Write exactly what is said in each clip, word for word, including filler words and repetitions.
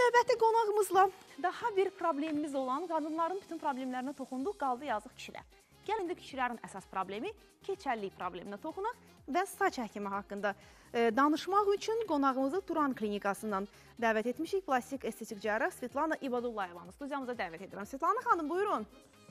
növbəti qonağımızla daha bir problemimiz olan qadınların bütün problemlərinə toxunduq, qaldı yazıq kişilər. Gəlin də kişilərin əsas problemi keçəllik probleminə toxunaq və saç həkimi haqqında e, danışmaq üçün qonağımızı Turan klinikasından dəvət etmişik. Plastik estetik cərrah Svetlana İbadullayevanı studiyamıza dəvət edirəm. Svetlana xanım, buyurun.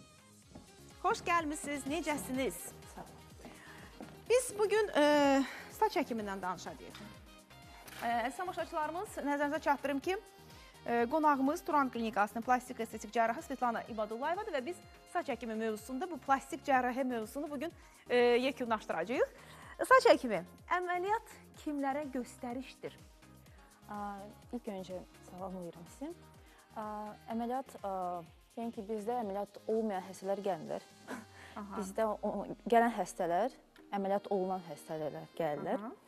Xoş gəlmişsiniz, necəsiniz? Sağ olun. Biz bugün e, saç həkimindən danışacağıq. Əziz tamaşaçılarımız, nəzərinizə çatdırım ki, e, qonağımız Turan klinikasının plastik estetik cərrahı Svetlana İbadullayevadır və biz saç həkimi mövzusunda bu plastik cərrahi mövzusunu bugün e, yekunlaşdıracağıq. Saç həkimi, əməliyyat kimlərə göstərişdir? İlk öncə salamlayıram sizi. Əməliyyat, yəni ki, bizdə əməliyyat olmayan xəstələr gəlmirlər. Bizdə o, gələn xəstələr, əməliyyat olunan xəstələr gəlirlər. Aha.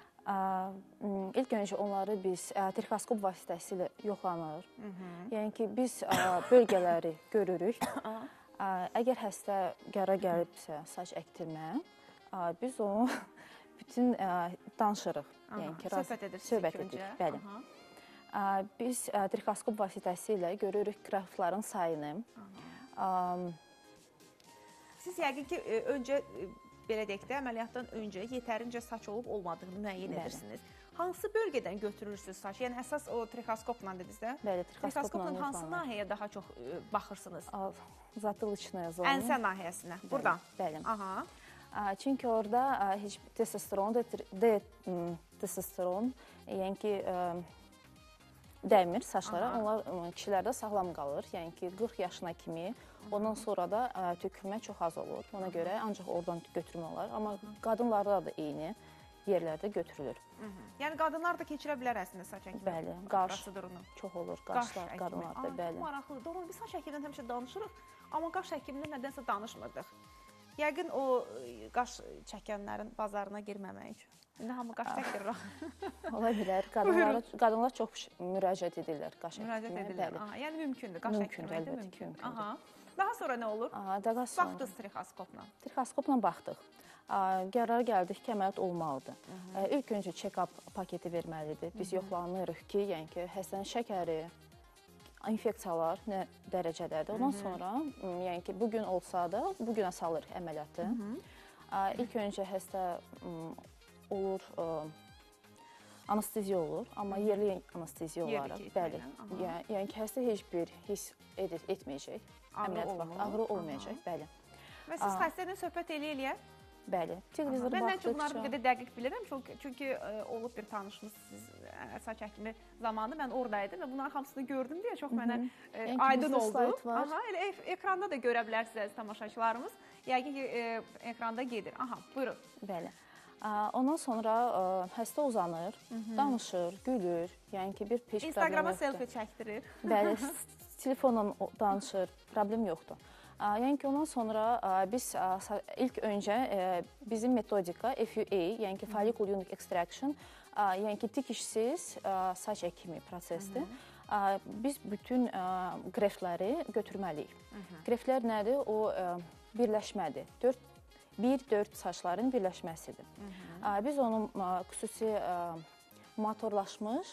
İlk öncə onları biz trikoskop vasitəsilə yoxlanır. Hı -hı. Yəni ki, biz bölgələri görürük. Əgər xəstə qərar gəlibsə saç əkdirməyə, biz onu bütün danışırıq. Yəni ki, söhbət edirik. Söhbət edirik, bəli. Aha. Biz trikoskop vasitəsilə görürük qraftların sayını. Aha. Siz yəqin ki, öncə belə deyək də, əməliyyatdan öncə yetərincə saç olub olmadığını müəyyən edirsiniz. Hansı bölgədən götürürsünüz saç? Yəni əsas o trikoskopla dediniz də? Bəli, trikoskopla. Trikoskopla hansı nahiyəyə daha çox baxırsınız? Zatılıçına zonu. Ənsə nahiyəsinə. Buradan? Bəli. Aha. Çünki orada heç testosteron, D testosteron, yəni ki, dəymir saçlara, aha, onlar kişilərdə sağlam qalır. Yəni ki, qırx yaşına kimi, ondan sonra da ə, tökülmə çox az olur. Ona görə ancaq oradan götürmə olar. Amma qadınlarda da eyni yerlərdə götürülür. Hı -hı. Yəni qadınlar da keçirə bilər əslində saç həkimi? Bəli, qaş çox olur, qaşlar qadınlarda, bəli. Maraqlıdır. Doğru, biz saç həkimindən həmişə danışırıq, amma qaş həkimindən nədənsə danışmırdıq. Yəqin o qaş çəkənlərin bazarına girməmək üçün. İndi hamı qaş çəkir. Ola bilər. Qadınlara, qadınlar çox müraciət edirlər qaş həkiminə. Müraciət edirlər. Aha, yəni mümkündür. Qaş həkimində mümkün. Aha. Daha sonra nə olur? Aha, daha sonra. Baxdınız trikoskopla. Trikoskopla baxdıq. Qərar gəldik ki, əməliyyat olmalıdır. Hı -hı. İlk öncə check-up paketi verməlidir. Biz Hı -hı. yoxlanırıq ki, yəni ki, xəstənin şəkəri, infeksiyalar nə dərəcədədir. Ondan Hı -hı. sonra, yəni ki, bugün olsa da, bugünə salırıq əməliyyatı. Hı -hı. İlk öncə xəstə olur, anesteziya olur, amma yerli anesteziya olaraq, bəli. Yəni, yəni ki, xəstə heç bir hiss edir, etməyəcək. Əməliyyat vaxtı ağrı olmayacaq, bəli. Və siz xəstədən söhbət eləyə-eləyə? Bəli. Televizora baxdıqca. Mən nəticə bunları bir qədər dəqiq bilirəm, çünki, çünki ə, olub bir tanışımız siz ə, saç həkimi zamanı mən oradaydım və bunların hamısını gördüm deyə çox mənə ə, yəni aydın oldu. Aha, elə e ekranda da görə bilərsiniz tamaşaçılarımız. Yəqin ki, e, ekranda gedir. Aha, buyurun. Bəli. Ondan sonra ə, xəstə uzanır, Hı -hı. danışır, gülür. Yəni ki, bir peş problem yoxdur. Instagrama selfie çəkdirir. Bəli, telefonla danışır, problem yoxdur. Yəni ki, ondan sonra biz ilk öncə bizim metodika F U A, yəni ki, follicle unit extraction, yəni ki, tikişsiz saç əkimi prosesdir. Hı -hı. Biz bütün qreftləri götürməliyik. Hı -hı. Greftlər nədir? O birləşmədir. bir dörd saçların birləşməsidir. Hı -hı. Biz onu xüsusi motorlaşmış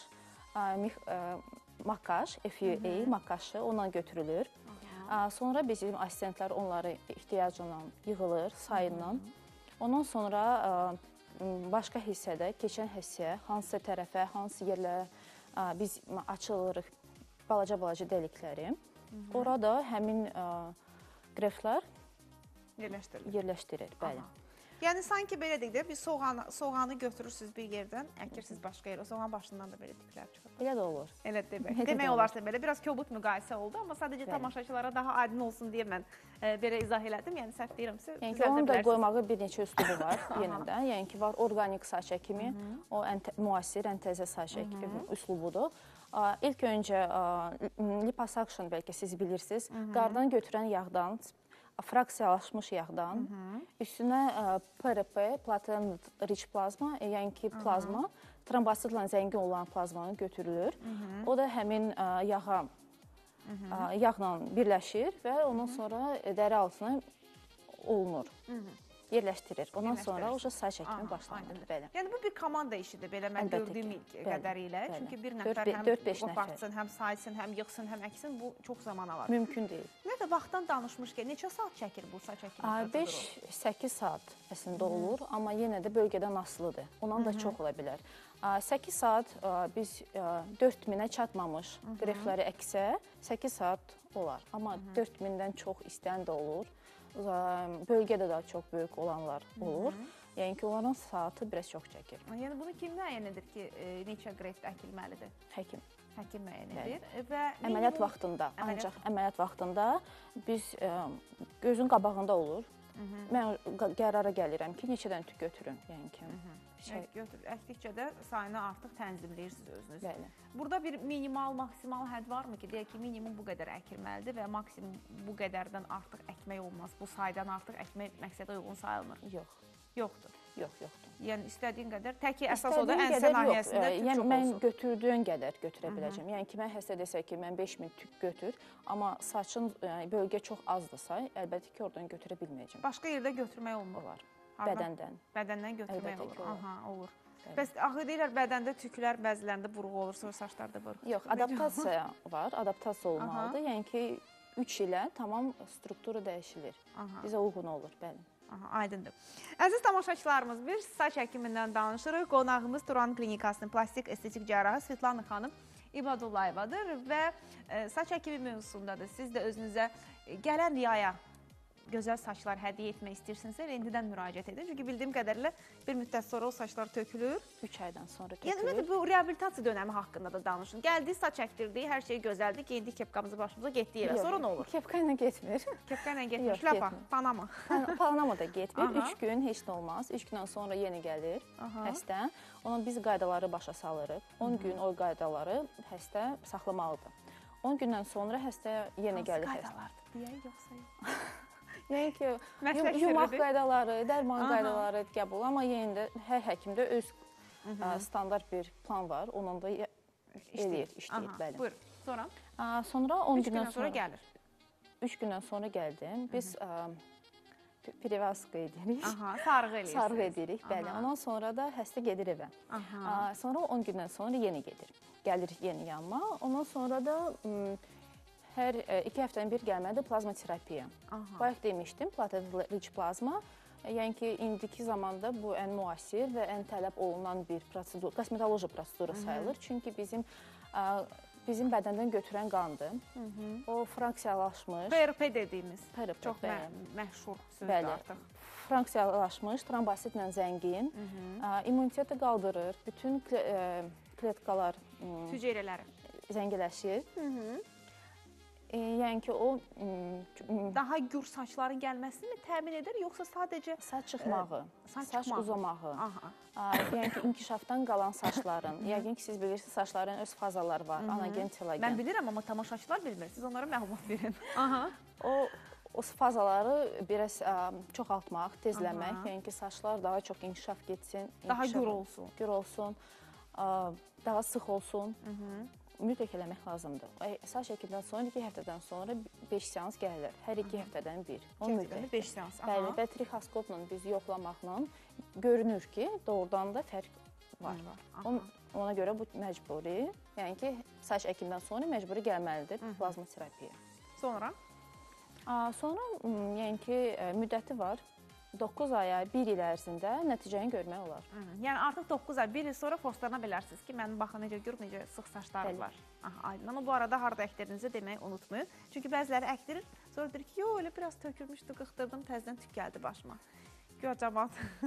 makaj, F U A Hı -hı. makaşı ondan götürülür. Sonra bizim asistentlər onları ehtiyacla yığılır, sayından. Ondan sonra başqa hissədə, keçən hissəyə, hansı tərəfə, hansı yerlərə biz açılırıq balaca-balaca dəlikləri. Orada həmin qreftlər yerləşdirilir. Yerləşdirir, bəli. Aha. Yəni, sanki belə deyək də, bir soğanı, soğanı götürürsünüz bir yerdən, əkirsiniz başqa yerə, soğan başından da belə tiplər çıxır. Elə də olur. Elə demək. Demək olarsa belə, biraz kobud müqayisə oldu, amma sadəcə tamaşaçılara daha aydın olsun deyə mən e, belə izah elədim. Yəni, səhv deyirəmsə, yəni ki, onun da qoymağı bir neçə üslubu var yenə də. Yəni ki, var organik saç həkimi, Hı -hı. o ən müasir, ən təzə saç həkimi üslubudur. İlk öncə liposuction, bəlkə siz bilirsiniz, Hı -hı. qardan götürən yağdan, fraksiyalaşmış yağdan, Hı -hı. üstünə P R P, platinum rich plazma, yəni ki, plazma, Hı -hı. trombositlə zəngin olan plazmanı götürülür. Hı -hı. O da həmin yağa, Hı -hı. yağla birləşir və ondan Hı -hı. sonra dəri altına olunur. Hı -hı. yerləşdirir. Ondan Yerləşdirir. sonra o saç əkimi Aha, başlanır. aydındır. Bəli. Yəni bu bir komanda işidir belə mən Əlbəttə gördüyüm ki, ilk bəli, qədərilə. bəli. Çünki bir Dörd nəfər be- həm dörd beş nəfər. qopartsın, həm saysın, həm yığsın, həm əksin, bu çox zaman alır. Mümkün deyil. Ümumiyyətlə vaxtdan danışmışkən neçə saat çəkir bu saç əkimi proseduru? beş səkkiz saat əslində olur, amma yenə də bölgədən asılıdır. Ondan da çox ola bilər. səkkiz saat biz dörd minə çatmamış qrefləri əksə, səkkiz saat olar. Amma dörd mindən çox istəyən də olur. Bölgədə də çox böyük olanlar olur. Yəni ki, onların saatı biraz çox çəkir. Yəni bunu kim müəyyən edir ki, e, neçə qreft əkilməlidir? Həkim. Həkim müəyyən edir və Əməliyyat minimum- vaxtında, Əməliyyat- ancaq əməliyyat vaxtında biz ə, gözün qabağında olur. Mən qa- qərara gəlirəm ki, neçədən tük götürün, yəni ki. Şey, Ək- götür, əkdikcə də sayını artıq tənzimləyirsiniz özünüz. bəli. Burada bir minimal, maksimal hədd varmı ki, deyək ki, minimum bu qədər əkilməlidir və maksimum bu qədərdən artıq əkmək olmaz. Bu saydan artıq əkmək məqsədə uyğun sayılmır. Yox, Yoxdur. yox, yoxdur. Yəni istədiyin qədər, tək ki əsas o da İstədiyim ənsə qədər yox. nahiyəsində Ə, tük Yəni çox mən olsun. götürdüyüm qədər götürə biləcəm. Yəni ki, mən həsta desə ki, mən beş min tük götür, amma saçın ə, bölgə çox azdırsa, əlbəttə ki, oradan götürə bilməyəcəm. Başqa yerdə götürmək olmur. Olar. Hardan? Bədəndən. Bədəndən götürmək Əlbəttə olur. ki, olar. Aha, olur. Bəli. Bəs axı deyirlər bədəndə tüklər bəzilərində buruq olur, sonra saçlarda buruq. Yox, adaptasiya var, adaptasiya olmalıdır. Yəni ki, üç ilə tamam strukturu dəyişilir. Aha. Bizə uyğun olur, bəli. Aha, aydındır. Əziz tamaşaçılarımız, bir saç həkimindən danışırıq. Qonağımız Turan Klinikasının plastik estetik cərrahı Svetlana xanım İbadullayevadır və e, saç həkimi mövzusundadır. Siz də özünüzə e, gələn riyaya gözəl saçlar hədiyyə etmək istəyirsinizsə, indidən müraciət edin. Çünki bildiyim qədərilə bir müddət sonra o saçlar tökülür. üç aydan sonra Yəni tökülür. bu reabilitasiya dönəmi haqqında da danışın. Gəldik, saç əkdirdik, hər şey gözəldir, geyindik kepkamızı başımıza, getdik evə. Sonra nə olur? Kepka ilə getmir. Kepka ilə Yox, getmiş, şlapa, getmir. Panama. Panama da getmir. Aha. üç gün heç nə olmaz. üç gündən sonra yenə gəlir Aha. həstə. Onun biz qaydaları başa salırıq. on gün o qaydaları həstə saxlamalıdır. on gündən sonra həstə yenə gəlir həstə. Qaydalardır deyək, yoxsa yox? Yəni ki, Məslək yum- yumaq sirridir. qaydaları, dərman Aha. qaydaları qəbul, amma yenə də hər həkimdə öz ə, standart bir plan var. Onunla da ya- eləyir, işləyir, Aha, bəli. buyur. Sonra Ə, Sonra on üç gündən gündən sonra sonra gəlir. üç gündən sonra gəldim. Biz ə, privaska edirik. Aha, sarğı eləyirsiniz. Sarğı edirik, bəli. Aha. Ondan sonra da həstə gedir evə. Aha. Ə, Sonra on gündən sonra yenə gedir. Gəlir yenə yanıma. Ondan sonra da m, hər ə, iki həftənin bir gəlməlidir plazma terapiya. Aha. Bayaq demişdim, platelet-rich plazma. Yəni ki, indiki zamanda bu ən müasir və ən tələb olunan bir prosedur, kosmetoloji proseduru sayılır. Çünki bizim ə, bizim bədəndən götürən qandır. O fraksiyalaşmış, P R P dediyimiz P R P, çox bəli. mə məşhur sözdür Bəli. artıq. fraksiyalaşmış, trombositlə zəngin, ə, immuniteti qaldırır, bütün kle- ə, kletkalar m, Hüceyrələri. zəngiləşir. E, yəni ki, o m, m, Daha gür saçların gəlməsini mi təmin edir, yoxsa sadəcə saç çıxmağı, saç saç çıxmağı. uzamağı, Aha. ə, yəni ki, inkişafdan qalan saçların, yəqin ki, siz bilirsiniz, saçların öz fazaları var, anagen, telogen. Mən bilirəm, amma tamaşaçılar bilmir. Siz onlara məlumat verin. Aha. O o fazaları biraz ə, çoxaltmaq, tezləmək, Aha. yəni ki, saçlar daha çox inkişaf getsin, Daha inkişaf- gür olsun. gür olsun, ə, daha sıx olsun. Mütləq eləmək lazımdır. Ay, Saç əkimindən sonra iki həftədən sonra beş seans gəlir. Hər iki həftədən bir. O müddət. beş seans. Bəli, Aha. və trixoskopla biz yoxlamaqla görünür ki, doğrudan da fərq var. Aha. On, ona görə bu məcburi, yəni ki, saç əkimindən sonra məcburi gəlməlidir plazma terapiya. Sonra Aa, Sonra m, yəni ki, ə, müddəti var. doqquz aya, bir il ərzində nəticəni görmək olar. Hı, yəni artıq doqquz ay, bir il sonra postlana bilərsiniz ki, mənim baxın necə gür, necə sıx saçlarım Bəli. var. Aha, aydın. Amma bu arada harda əkdirdiğinizi deməyi unutmayın. Çünki bəziləri əkdirir, sonra deyir ki, yo, elə biraz tökülmüşdü, qıxdırdım, təzədən tük gəldi başıma. Güya cəmaat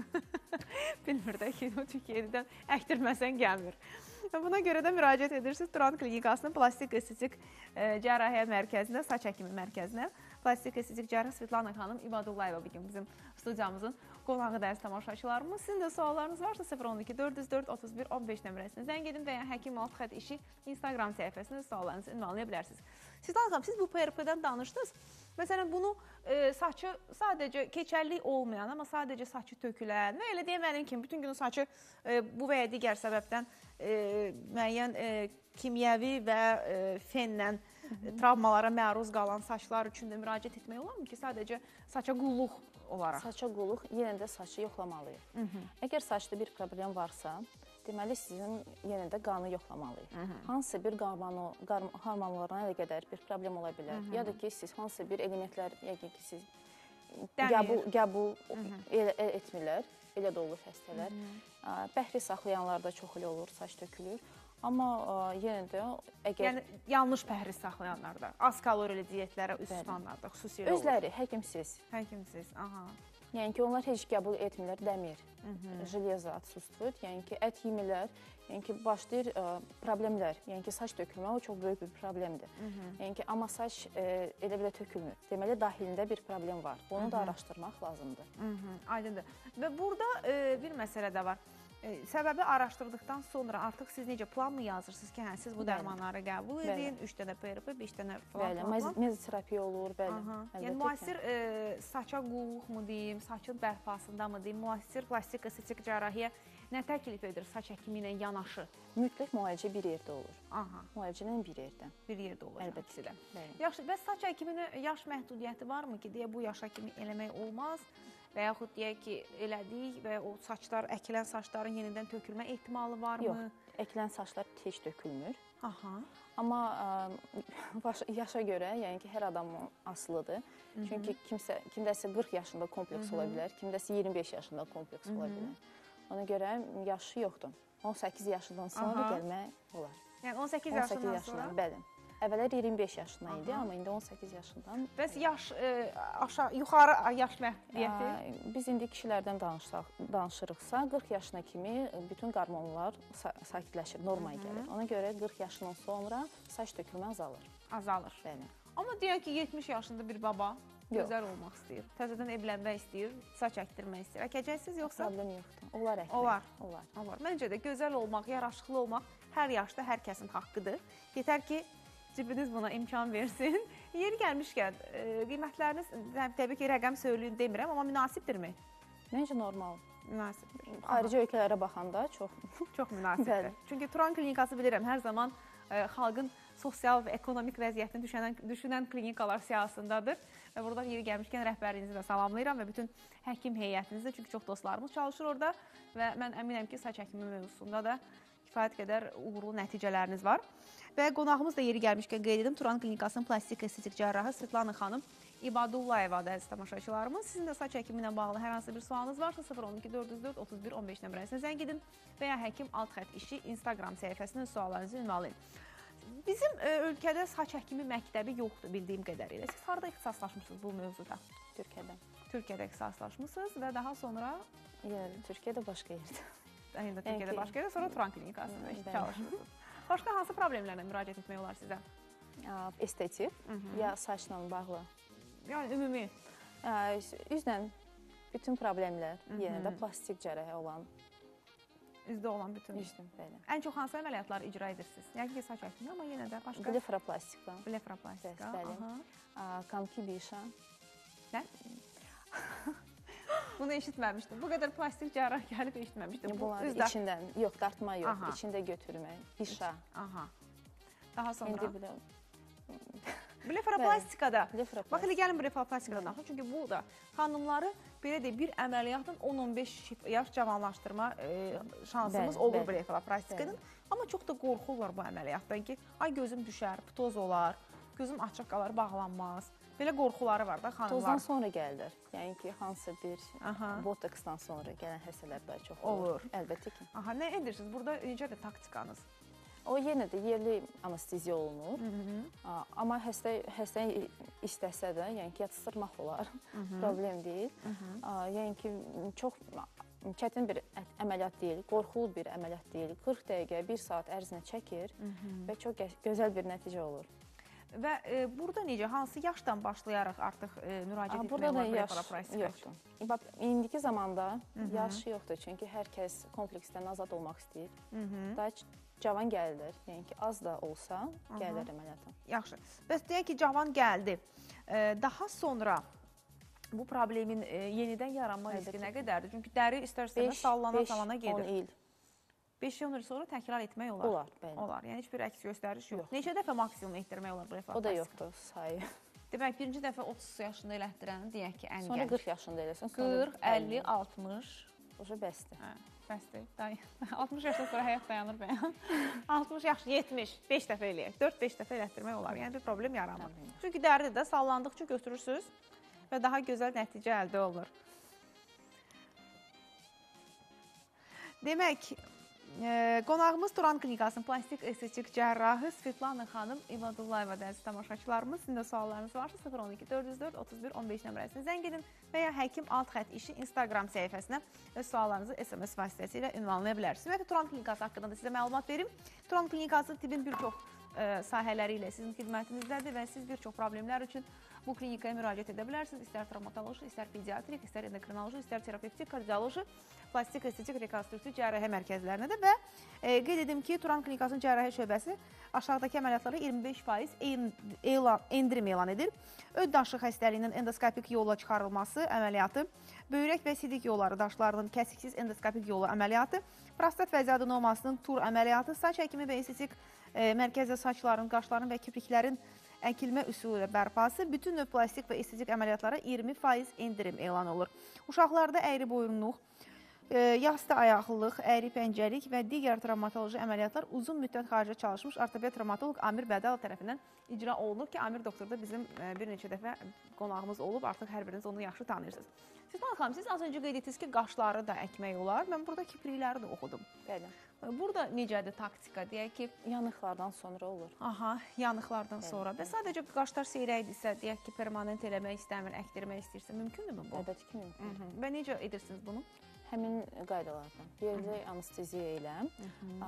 bilmir də ki, o tük yenidən əkdirməsən gəlmir. Buna görə də müraciət edirsiniz Turan Klinikasının plastik estetik e, cərrahiyyə mərkəzinə, saç həkimi mərkəzinə. Plastik estetik cərrah Svetlana xanım İbadullayeva bugün bizim studiyamızın qonağı dərsi tamaşaçılarımız. Sizin də suallarınız varsa sıfır on iki dörd yüz dörd otuz bir on beş nömrəsinə zəng edin və ya həkim alt xətt işi Instagram səhifəsində suallarınızı ünvanlaya bilərsiniz. Svetlana xanım, siz bu P R P-dən danışdınız. Məsələn, bunu e, saçı sadəcə keçərlik olmayan, amma sadəcə saçı tökülən və elə deyə mənim kimi bütün gün saçı e, bu və ya digər səbəbdən e, müəyyən e, kimyəvi və e, fenlə travmalara məruz qalan saçlar üçün də müraciət etmək olarmı ki, sadəcə saça qulluq olaraq? Saça quluq, yenə də saçı yoxlamalıyıq. Hı -hı. Əgər saçda bir problem varsa, deməli sizin yenə də qanı yoxlamalıyıq. Hı -hı. Hansı bir hormonlarına qədər bir problem ola bilər. Hı -hı. Ya da ki, siz hansı bir elementlər, yəqin ki, siz qəbul, qəbul elə etmirlər. Elə də olur xəstələr. Hı -hı. Bəhri saxlayanlarda çox elə olur, saç tökülür. Amma yenə də əgər... Yəni, yanlış pəhriz saxlayanlarda, az kalorili diyetlərə üst tutanlarda xüsusilə olur. Özləri, həkimsiz. Həkimsiz, aha. Yəni ki, onlar heç qəbul etmirlər dəmir, jeleza, отсутствует. Yəni ki, ət yemirlər. Yəni ki, başlayır ə, problemlər. Yəni ki, saç tökülmə o çox böyük bir problemdir. Hı -hı. Yəni ki, amma saç ə, elə belə tökülmür. Deməli, dahilində bir problem var. Bunu Hı -hı. da araşdırmaq lazımdır. Hı -hı. Aydındır. Və burada ə, bir məsələ də var. Ə, səbəbi araşdırdıqdan sonra artıq siz necə plan mı yazırsınız ki, hə, siz bu dərmanları qəbul edin, üç dənə P R P, beş dənə falan falan. Bəli, mezoterapiya olur, bəli. Yəni, müasir ə, saça qulluq mu deyim, saçın bərpasında mı deyim, müasir plastik estetik cərrahiyyə nə təklif edir saç həkimi ilə yanaşı? Mütləq müalicə bir yerdə olur. Aha. Müalicənin bir yerdə. Bir yerdə olacaq. Əlbəttə də. Yaxşı, və saç həkiminin yaş məhdudiyyəti varmı ki, deyə bu yaşa kimi eləmək olmaz və yaxud deyək ki, elədik və o saçlar, əkilən saçların yenidən tökülmə ehtimalı varmı? Yox, əkilən saçlar heç tökülmür. Aha. Amma ə, yaşa görə, yəni ki, hər adam asılıdır. Hı -hı. Çünki kimsə, kimdəsə qırx yaşında kompleks Hı -hı. ola bilər, kimdəsə iyirmi beş yaşında kompleks Hı -hı. ola bilər. Ona görə yaşı yoxdur. on səkkiz yaşından sonra Aha. gəlmək olar. Yəni on səkkiz yaşından sonra? Bəli. Əvvəllər iyirmi beş yaşından idi, amma indi on səkkiz yaşından. Bəs yaş, e, aşağı, yuxarı yaş məhdudiyyəti? Biz indi kişilərdən danışsaq, danışırıqsa, qırx yaşına kimi bütün qormonlar sakitləşir, normaya gəlir. Ona görə qırx yaşından sonra saç tökülmə azalır. Azalır. Bəli. Amma deyək ki, yetmiş yaşında bir baba gözəl olmaq istəyir, təzədən evlənmək istəyir, saç əkdirmək istəyir. Əkəcəksiniz yoxsa? Problem yoxdur. Olar əkmək. Olar. Olar. Olar. Məncə də gözəl olmaq, yaraşıqlı olmaq hər yaşda hər kəsin haqqıdır. Yetər ki, cibiniz buna imkan versin. Yeri gəlmişkən, qiymətləriniz, təbii ki, rəqəm söyləyin demirəm, amma münasibdirmi? Məncə normal. Münasibdir. Xarici ölkələrə baxanda çox çox münasibdir. Çünki Turan klinikası bilirəm, hər zaman ə, xalqın sosial və ekonomik vəziyyətini düşünən, düşünən klinikalar siyasındadır. Və burada yeri gəlmişkən rəhbərliyinizi də salamlayıram və bütün həkim heyətinizi, çünki çox dostlarımız çalışır orada və mən əminəm ki, saç həkimi mövzusunda da kifayət qədər uğurlu nəticələriniz var. Və qonağımız da yeri gəlmişkən qeyd edim, Turan klinikasının plastik estetik cərrahı Svetlana xanım İbadullayevadır, əziz tamaşaçılarımız. Sizin də saç həkimi ilə bağlı hər hansı bir sualınız varsa sıfır on iki dörd yüz dörd otuz bir on beş nömrəsinə zəng edin və ya həkim alt xətt işi Instagram səhifəsindən suallarınızı ünvanlayın. Bizim ə, ölkədə saç həkimi məktəbi yoxdur bildiyim qədərilə. Siz harada ixtisaslaşmışsınız bu mövzuda? Türkiyədə. Türkiyədə ixtisaslaşmışsınız və daha sonra? Yəni, Türkiyədə başqa yerdə. Aynı Türkiyədə başqa yerdə, sonra Turan klinikasında çalışmışsınız. Başqa hansı problemlərlə müraciət etmək olar sizə? Estetik, ya saçla bağlı? Yəni, ümumi? Üzlə bütün problemlər, yenə də plastik cərrahiyyə olan. Üzdə olan bütün? Üzdə, bəli. Ən çox hansı əməliyyatları icra edirsiniz? Yəni ki, saç həkimi, amma yenə də başqa? Blefroplastika. Blefroplastika, bəli. Kankibişa. Nə? Bunu eşitməmişdim. Bu qədər plastik cərrah gəlib eşitməmişdim. Bunlar içindən, yox, dartma yox, içində götürmək, bişa. Aha. Daha sonra? İndi bilə... Blefroplastikada. Bax, elə gəlin blefroplastikada danışın. Çünki bu da xanımları belə deyək, bir əməliyyatın on on beş yaş cavanlaşdırma şansımız olur blefroplastikadan. Amma çox da qorxurlar bu əməliyyatdan ki, ay gözüm düşər, ptoz olar, gözüm açıq qalar, bağlanmaz. Belə qorxuları var da xanımlar. Tozdan sonra gəlir. Yəni ki, hansı bir botoksdan sonra gələn həsələr də çox olur. Əlbəttə ki. Aha, nə edirsiniz? Burada necədir taktikanız? O yenə də yerli anesteziya olunur. Amma xəstə istəsə də, yəni ki, yatıstırmaq olar. Problem deyil. Yəni ki, çox çətin bir əməliyyat deyil, qorxulu bir əməliyyat deyil. qırx dəqiqə, bir saat ərzində çəkir və çox gözəl bir nəticə olur. Və e, burada necə, hansı yaşdan başlayaraq artıq e, müraciət etmək olar blefroplastika? Yoxdur. İndiki zamanda yaş yoxdur, çünki hər kəs kompleksdən azad olmaq istəyir. Daha cavan gəlir, yəni ki, az da olsa gəlir əməliyyata. Yaxşı. Bəs deyək ki, cavan gəldi. E, daha sonra bu problemin e, yenidən yaranma riski nə qədərdir? Çünki dəri istər-istəmə sallana-sallana gedir. beş on il. beş il sonra təkrar etmək olar. Olar, bəli. Olar. Yəni heç bir əks göstəriş yox. Neçə dəfə maksimum etdirmək olar blefroplastika? O da yoxdur sayı. Demək, birinci dəfə otuz yaşında elətdirəni deyək ki, ən Sonra gənc. qırx yaşında eləsən. qırx, əlli, altmış. Oca bəsdir. Hə, bəsdir. altmış yaşdan sonra həyat dayanır bəyəm. altmış yaş, yetmiş, beş dəfə eləyək. dörd beş dəfə elətdirmək olar. Yəni bir problem yaranmır. Çünki dərdi də sallandıqca götürürsünüz və daha gözəl nəticə əldə olur. Demək, e, qonağımız Turan Klinikasının plastik estetik cərrahı Svetlana xanım İbadullayeva əziz tamaşaçılarımız. Sizin də suallarınız varsa sıfır on iki dörd yüz dörd otuz bir on beş nömrəsinə zəng edin və ya Həkim alt xətt işi Instagram səhifəsinə öz suallarınızı S M S vasitəsilə ünvanlaya bilərsiniz. Ümumiyyətlə, Turan Klinikası haqqında da sizə məlumat verim. Turan Klinikası tibbin bir çox e, sahələri ilə sizin xidmətinizdədir və siz bir çox problemlər üçün bu klinikaya müraciət edə bilərsiniz. İstər travmatoloji, istər pediatrik, istər endokrinoloji, istər terapevtik, kardioloji, plastik, estetik, rekonstruktiv cərrahiyyə mərkəzlərinə də və e, qeyd edim ki, Turan Klinikasının cərrahiyyə şöbəsi aşağıdakı əməliyyatlara iyirmi beş faiz endirim elan edir. Öd daşı xəstəliyinin endoskopik yolla çıxarılması əməliyyatı, böyrək və sidik yolları daşlarının kəsiksiz endoskopik yolu əməliyyatı, prostat vəziyyadenomasının tur əməliyyatı, saç həkimi və estetik e, mərkəzdə saçların, qaşların və kipriklərin əkilmə üsulu ilə bərpası, bütün növ plastik və estetik əməliyyatlara iyirmi faiz endirim elan olur. Uşaqlarda əyri boyunluq, e, yastı ayaqlılıq, əyri pəncəlik və digər travmatoloji əməliyyatlar uzun müddət xaricdə çalışmış ortoped travmatoloq Amir Bədal tərəfindən icra olunur ki, Amir doktor da bizim e, bir neçə dəfə qonağımız olub, artıq hər biriniz onu yaxşı tanıyırsınız. Svetlana xanım, siz az öncə qeyd etdiniz ki, qaşları da əkmək olar. Mən burada kiprikləri də oxudum. Bəli. Burada necədir taktika? Deyək ki, yanıqlardan sonra olur. Aha, yanıqlardan Bəli, sonra. Və sadəcə qaşlar seyrəkdirsə, deyək ki, permanent eləmək istəmir, əkdirmək istəyirsə, mümkündürmü bu? Əlbəttə ki, mümkün. Hı -hı. Və necə edirsiniz bunu? Həmin qaydalardan. Yerli anesteziya ilə ə,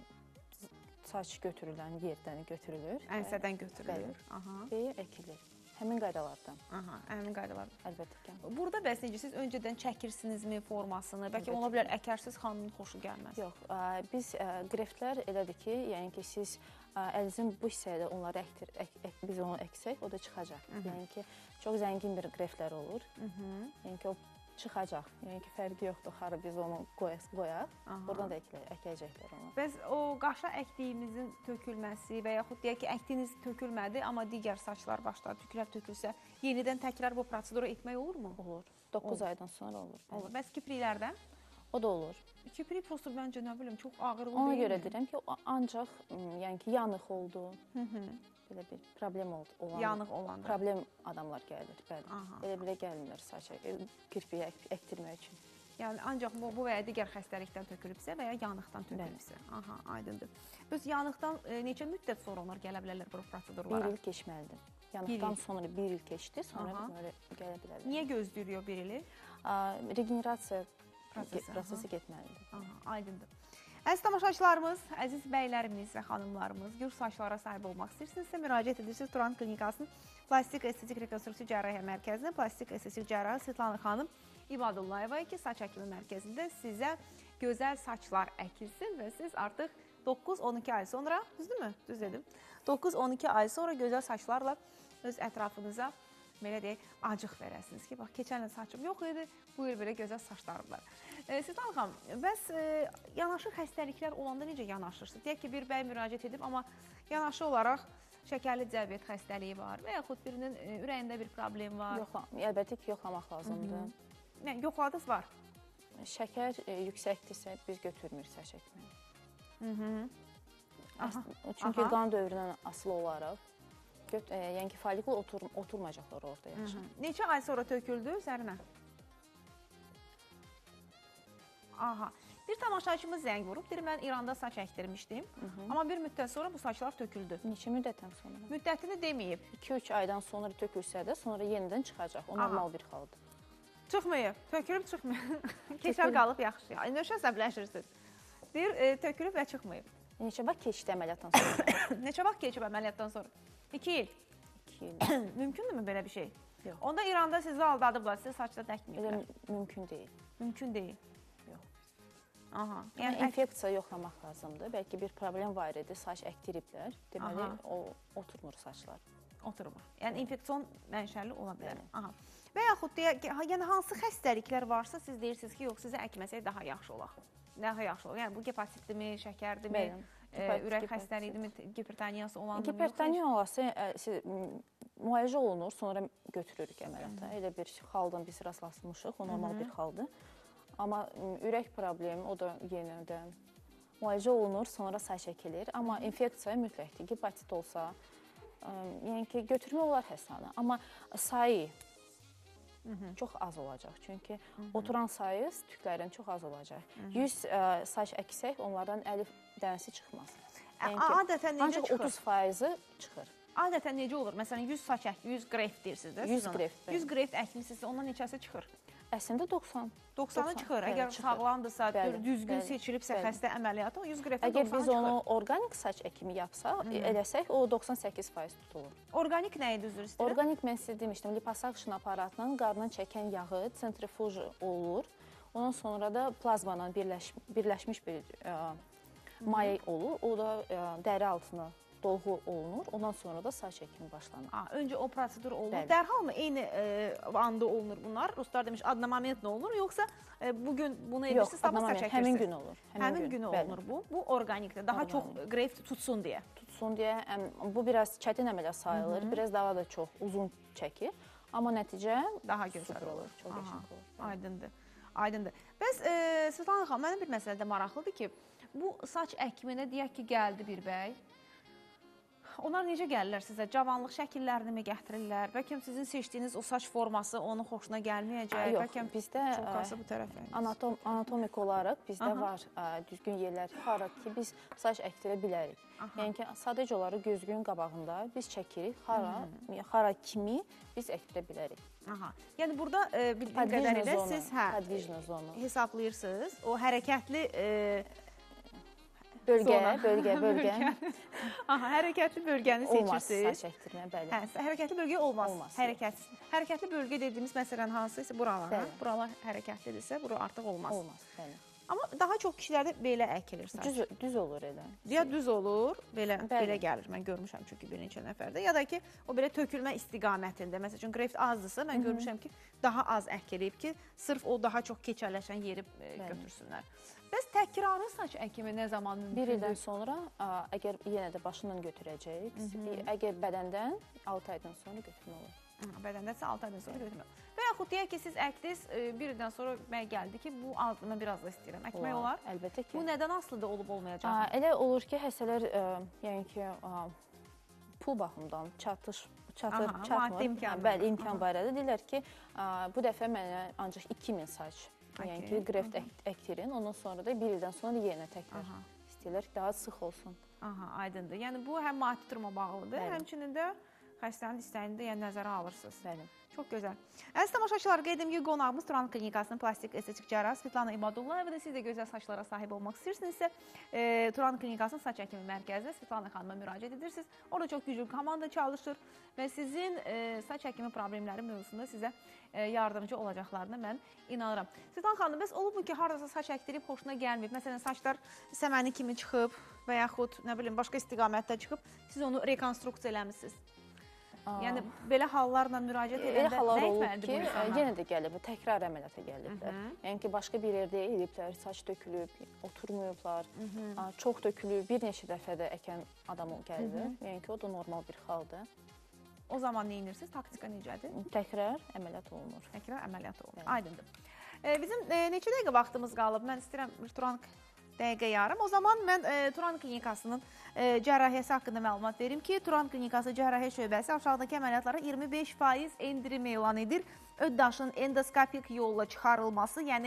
saç götürülən yerdən götürülür. Ənsədən götürülür. Aha. Və əkilir. Həmin qaydalardan. Aha, həmin qaydalar. Əlbəttə ki. Burada bəs necə, siz öncədən çəkirsinizmi formasını? Bəlkə ola bilər əkərsiz xanımın xoşu gəlməz. Yox, ə, biz ə, qreftlər elədir ki, yəni ki, siz ə, əlinizin bu hissədə onları əkdir, ək, ək, biz onu əksək, o da çıxacaq. Hı -hı. Yəni ki, çox zəngin bir greftlər olur. Hı -hı. Yəni ki, o çıxacaq. Yəni ki, fərqi yoxdur, xarı biz onu qoyaq, qoyaq. Buradan da əklə, əkəcəklər onu. Bəs o qaşa əkdiyimizin tökülməsi və yaxud deyək ki, əkdiyiniz tökülmədi, amma digər saçlar başladı, tüklər tökülsə, yenidən təkrar bu proseduru etmək olurmu? Olur. doqquz aydan sonra olur. Olur. Bəs kipriklərdə? O da olur. Kiprik prosto məncə nə bilim, çox ağırlı deyil. Ona görə deyirəm ki, ancaq yəni ki, yanıq oldu. Hı -hı. Belə bir problem oldu. Olan, yanıq olan. Problem adamlar gəlir, bəli. Elə-belə gəlmirlər saça, kirpiyi əkdirmək üçün. Yəni ancaq bu, bu və ya digər xəstəlikdən tökülübsə və ya yanıqdan tökülübsə. Aha, aydındır. Bəs yanıqdan e, neçə müddət sonra onlar gələ bilərlər bu prosedurlara? Bir il keçməlidir. Yanıqdan sonra bir il keçdi, sonra böyle gələ bilərlər. Niyə gözləyiyor bir ili? Regenerasiya prosesi, prosesi getməlidir. Aha, aydındır. Əziz tamaşaçılarımız, əziz bəylərimiz və xanımlarımız, gür saçlara sahib olmaq istəyirsinizsə, müraciət edirsiniz Turan Klinikasının plastik estetik rekonstruktiv cərrahiyyə mərkəzinə, plastik estetik cərrahı Svetlana xanım İbadullayeva ki, saç həkimi mərkəzində sizə gözəl saçlar əkilsin və siz artıq doqquz on iki ay sonra, düzdürmü? Düz dedim. doqquz on iki ay sonra gözəl saçlarla öz ətrafınıza belə deyək, acıq verəsiniz ki, bax, keçən il saçım yox idi, bu il belə gözəl saçlarım var. E, Svetlana xanım, bəs e, yanaşı xəstəliklər olanda necə yanaşırsınız? Deyək ki, bir bəy müraciət edib, amma yanaşı olaraq şəkərli diabet xəstəliyi var və yaxud birinin e, ürəyində bir problem var. Yoxla, əlbəttə ki, yoxlamaq lazımdır. Nə, yoxladınız var? Şəkər e, yüksəkdirsə biz götürmürük saç əkməyi. Hı -hı. Çünki Aha. qan dövründən asılı olaraq göt, e, yəni ki, folikul otur, oturmayacaqlar orada yaxşı. Neçə ay sonra töküldü üzərinə? Aha. Bir tamaşaçımız zəng vurub, deyir, mən İranda saç əkdirmişdim, Hı -hı. amma bir müddət sonra bu saçlar töküldü. Neçə müddətdən sonra? Müddətini deməyib. iki üç aydan sonra tökülsə də, sonra yenidən çıxacaq. O normal bir haldır. Çıxmayıb, tökülüb çıxmayıb. Keçər qalıb yaxşı. Nöşə səbləşirsiniz. Deyir, e, tökülüb və çıxmayıb. Neçə vaxt keçdi əməliyyatdan sonra? Neçə vaxt keçib əməliyyatdan sonra? İki il. İki il. Mümkündürmü belə bir şey? Yox. Onda İranda sizi aldadıblar, sizi saçda təkməyiblər. Mümkün deyil. Mümkün deyil. Yox. Aha. Yəni, yəni infeksiya yoxlamaq lazımdır. Bəlkə bir problem var idi, saç əkdiriblər. Deməli, Aha. o oturmur saçlar. Oturmur. Yəni, infeksion mənşəli ola bilər. Aha. Və yaxud deyək ki, yəni hansı xəstəliklər varsa, siz deyirsiniz ki, yox, sizə əkməsək daha yaxşı olar. Daha yaxşı olur. Yəni bu gepatitdimi, şəkərdimi, e, ürək xəstəliyidimi, gipertoniyası olandır? Gipertoniya olası, siz müalicə olunur, sonra götürürük əməliyyata. Elə bir haldan biz rastlaşmışıq, o normal bir haldır. Amma ürək problemi, o da yenə də müalicə olunur, sonra saç çəkilir. Amma infeksiya mütləqdir, gepatit olsa, yəni ki, götürmək olar həstanə. Amma sayı çox az olacaq. Çünki oturan sayı tüklərin çox az olacaq. yüz saç əksək, onlardan əlif dənəsi çıxmaz. Adətən necə çıxır? Ancaq otuz faizi çıxır. Adətən necə olur? Məsələn, yüz saç ək, yüz greft deyirsiniz də? yüz greft. yüz greft əklisinizsə, ondan neçəsi çıxır? Əslində doxsan. doxsanı çıxır. Əgər sağlamdırsa, düzgün seçilibsə xəstə əməliyyatı, yüz greftdə doxsanı çıxır. Əgər biz onu organik saç əkimi yapsaq, eləsək, o doxsan səkkiz faiz tutulur. Organik nəyi düzdür istəyir? Organik mən sizə demişdim, liposakşın aparatla qarnın çəkən yağı sentrifuj olur. Ondan sonra da plazmanla birləşmiş bir may olur. O da dəri altına dolğu olunur. Ondan sonra da saç əkimi başlanır. Öncə o prosedur olur. Dərhal mı eyni anda olunur bunlar? Ruslar demiş, adna moment nə olur? Yoxsa bugün bunu edirsiniz, sabah saç əkirsiniz? Həmin gün olur. Həmin gün olunur bu. Bu organikdir. Daha çox greft tutsun deyə. Tutsun deyə. Bu biraz çətin əməliyyat sayılır. Biraz daha da çox uzun çəkir. Amma nəticə daha gözəl olur. Çox qəşəng olur. Aydındır. Aydındır. Bəs Svetlana xanım, mənim bir məsələ də maraqlıdır ki, bu saç əkiminə deyək ki, gəldi bir bəy. Onlar necə gəlirlər sizə? Cavanlıq şəkillərini mi gətirirlər? Bəlkə sizin seçdiyiniz o saç forması onun xoşuna gəlməyəcək? Yox, bizdə anatomik olaraq bizdə var düzgün yerlər. Hara ki, biz saç əkdirə bilərik. Yəni ki, sadəcə olaraq gözlüyün qabağında biz çəkirik. Hara kimi biz əkdirə bilərik. Yəni, burada bildiyim qədərilə siz hesablayırsınız. O hərəkətli Bölgə, bölgə, bölgə. Hərəkətli bölgəni seçirsiniz. Olmaz saç əkdirmə, bəli. Hərəkətli bölgə olmaz. Hərəkətli bölgə dediyimiz məsələn hansısa buralar. Buralar hərəkətlidirsə, bura artıq olmaz. Olmaz, bəli. Amma daha çox kişilərdə belə əkilir saç. Düz olur elə. Ya düz olur, belə gəlir. Mən görmüşəm çünki bir neçə nəfərdə. Ya da ki, o belə tökülmə istiqamətində. Məsəl üçün, greft azdırsa, mən görmüşəm ki, daha az əkilib ki, sırf o daha çox keçərləşən yeri götürsünlər. Bəs təkrarı saç əkimi nə zaman mümkündür? Bir ildən sonra, əgər yenə də başından götürəcəyik, əgər bədəndən altı aydan sonra götürmə olur. Bədəndəsə altı aydan sonra götürmə olur. Və yaxud deyək ki, siz əkdiniz, bir ildən sonra mənə gəldi ki, bu mən biraz da istəyirəm. Əkmək olar? Əlbəttə ki. Bu nədən asılıdır olub olmayacaq? Elə olur ki, həsələr, yəni ki, pul baxımdan çatır, çatmır. Bəli, imkan barədə deyirlər ki, bu dəfə mənə ancaq iki min saç. Yəni ki, greft əkdirin, ondan sonra da bir ildən sonra yenə təkrar istəyirlər ki, daha sıx olsun. Aydındır. Yəni, bu həm maddi duruma bağlıdır, həmçinin də xəstənin istəyini də nəzərə alırsınız. Bəli. Çox gözəl. Əziz tamaşaçılar, qeyd edim ki, qonağımız Turan Klinikasının plastik estetik cərrahı Svetlana İbadullayeva. Siz də gözəl saçlara sahib olmaq istəyirsinizsə, Turan Klinikasının saç əkimi mərkəzinə Svetlana xanıma müraciət edirsiniz. Orada çox güclü komanda çalışır və sizin saç əkimi problemləri mövzusunda sizə yardımcı olacaqlarına mən inanıram. Svetlana xanım, bəs olubmu ki, haradasa saç əkdirib, xoşuna gəlməyib? Məsələn, saçlar səməni kimi çıxıb və yaxud, nə bilim, başqa istiqamətdə çıxıb, siz onu rekonstruksiya eləmişsiniz. Yəni, belə hallarla müraciət edəndə nə etməlidir bu insanlar? Yenə də gəlib, təkrar əməliyyata gəliblər. Yəni ki, başqa bir yerdə eliblər, saç dökülüb, oturmayıblar, çox dökülüb, bir neçə dəfə də əkən adam gəlib. Yəni ki, o da normal bir haldır. O zaman nə edirsiniz? Taktika necədir? Təkrar əməliyyat olunur. Təkrar əməliyyat olunur. Aydındır. Bizim neçə dəqiqə vaxtımız qalıb? Mən istəyirəm Turan dəqiqə yarım. O zaman mən Turan Klinikasının cərrahiyyəsi haqqında məlumat verim ki, Turan Klinikası cərrahiyyə şöbəsi aşağıdakı əməliyyatlara iyirmi beş faiz endirim elan edir. Öddaşın endoskopik yolla çıxarılması, yəni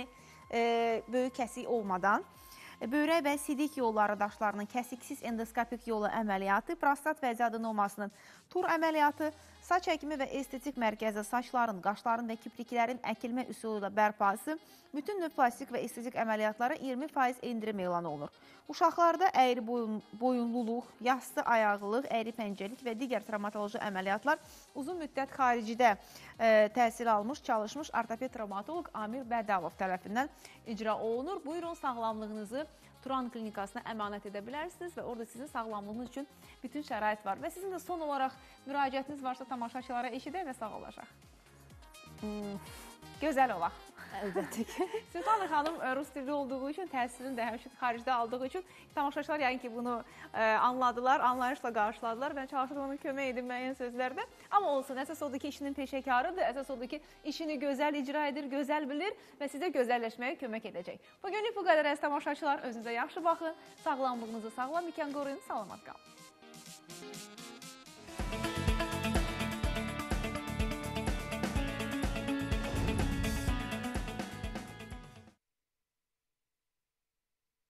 böyük kəsik olmadan, böyrək və sidik yolları daşlarının kəsiksiz endoskopik yolla əməliyyatı, prostat vəzi adenomasının tur əməliyyatı, saç əkimi və estetik mərkəzdə saçların, qaşların və kipriklərin əkilmə üsulu ilə bərpası, bütün növ plastik və estetik əməliyyatlara iyirmi faiz endirim elan olunur. Uşaqlarda əyri boyunluluq, yastı ayaqlılıq, əyri pəncəlik və digər travmatoloji əməliyyatlar uzun müddət xaricidə təhsil almış, çalışmış ortoped travmatoloq Amir Bədalov tərəfindən icra olunur. Buyurun, sağlamlığınızı Turan Klinikasına əmanət edə bilərsiniz və orada sizin sağlamlığınız üçün bütün şərait var. Və sizin də son olaraq müraciətiniz varsa tamaşaçılara eşidək və sağ olacaq. Gözəl olaq. Əlbəttə ki. Svetlana xanım e, rus dilli olduğu üçün, təhsilini də həmişə xaricdə aldığı üçün tamaşaçılar yəni ki, bunu e, anladılar, anlayışla qarşıladılar. Mən çalışdım ona kömək edim müəyyən sözlərdə. Amma olsun, əsas odur ki, işinin peşəkarıdır, əsas odur ki, işini gözəl icra edir, gözəl bilir və sizə gözəlləşməyə kömək edəcək. Bugünlük bu qədər əziz tamaşaçılar, özünüzə yaxşı baxın, sağlamlığınızı sağlam ikən qoruyun, salamat qalın.